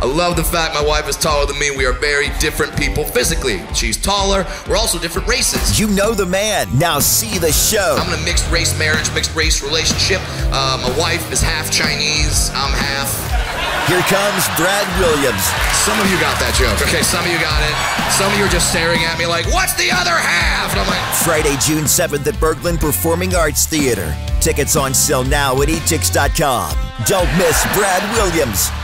I love the fact my wife is taller than me. We are very different people physically. She's taller. We're also different races. You know the man. Now see the show. I'm in a mixed race marriage, mixed race relationship. My wife is half Chinese. I'm half. Here comes Brad Williams. Some of you got that joke. Okay, some of you got it. Some of you are just staring at me like, what's the other half? And I'm like, Friday, June 7th at Berglund Performing Arts Theater. Tickets on sale now at etix.com. Don't miss Brad Williams.